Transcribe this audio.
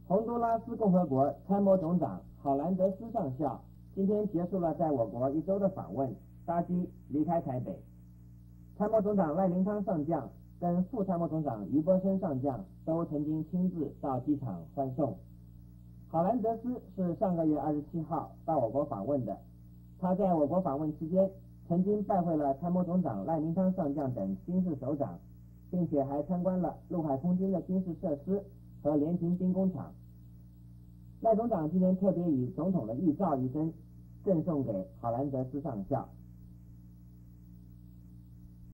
洪都拉斯共和国参谋总长郝兰德斯上校今天结束了在我国1周的访问，搭机离开台北。参谋总长赖明汤上将跟副参谋总长于伯生上将都曾经亲自到机场欢送。郝兰德斯是上个月27号到我国访问的，他在我国访问期间曾经拜会了参谋总长赖明汤上将等军事首长，并且还参观了陆海空军的军事设施和联勤兵工厂。赖总长今天特别以总统的御诏一声赠送给郝兰德斯上校。